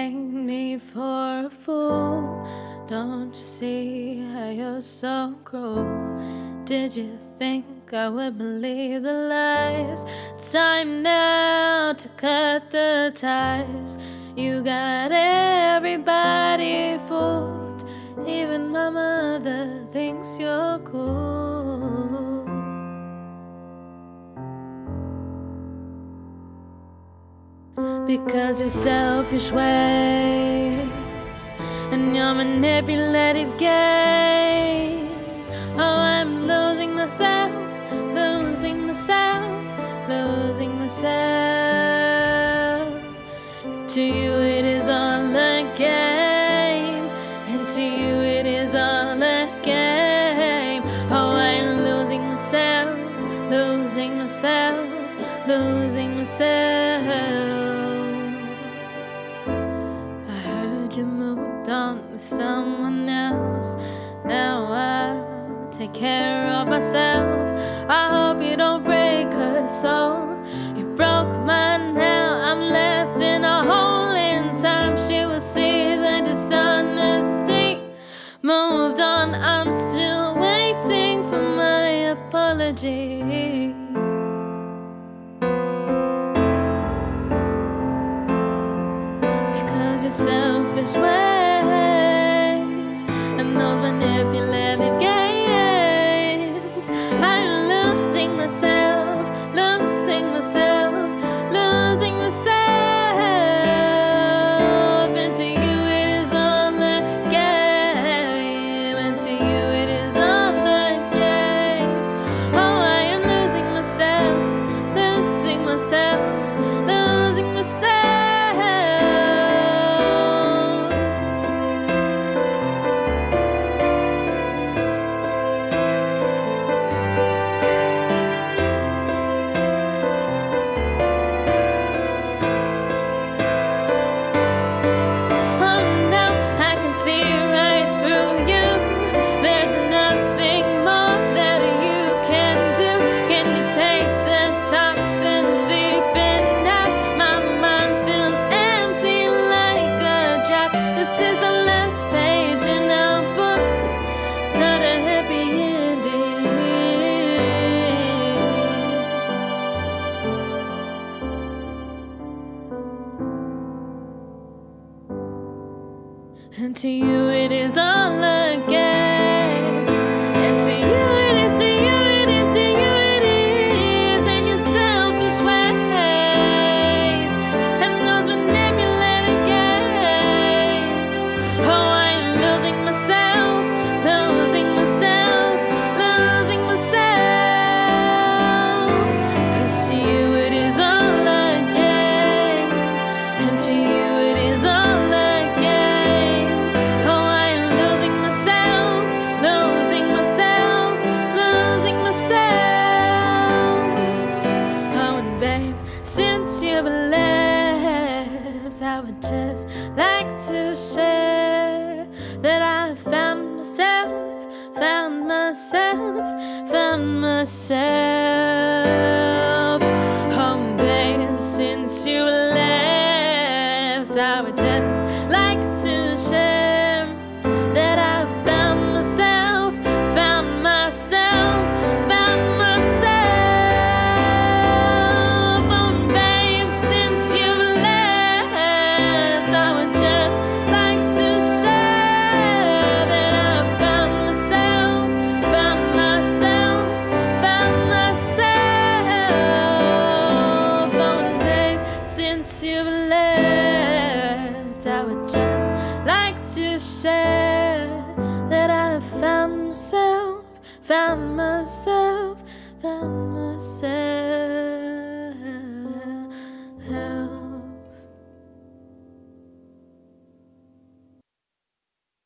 take me for a fool? Don't you see how you're so cruel? Did you think I would believe the lies? It's time now to cut the ties. You got everybody fooled. Even my mother thinks you're cool. Because your selfish ways and your manipulative games. Oh, I'm losing myself, losing myself, losing myself. To you it is all a game, and to you it is all a game. Oh, I'm losing myself, losing myself, losing myself. You moved on with someone else. Now I'll take care of myself. I hope you don't break her soul. You broke mine, now I'm left in a hole. In time she will see the dishonesty. Moved on, I'm still waiting for my apology. Your selfish ways and those manipulative games. I'm losing myself, losing myself, losing myself. And to you it is all a game, and to you it is all a game. Oh, I am losing myself, losing myself, losing myself. And to you it is all a game. And to you it is, to you it is, to you it is. And your selfish ways and those manipulated games. Oh, I'm losing myself, losing myself, losing myself. 'Cause to you it is all a game, and to you it is all a I would just like to share that I found myself, found myself, found myself. Oh, babe, since you left, I would just like to share that I found myself, found myself, found myself. I would just like to share that I found myself, found myself, found myself.